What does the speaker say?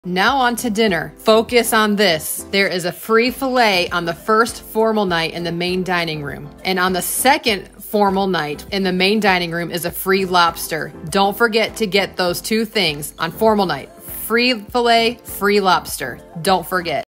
Now on to dinner. Focus on this. There is a free filet on the first formal night in the main dining room. And on the second formal night in the main dining room is a free lobster. Don't forget to get those two things on formal night. Free filet, free lobster. Don't forget.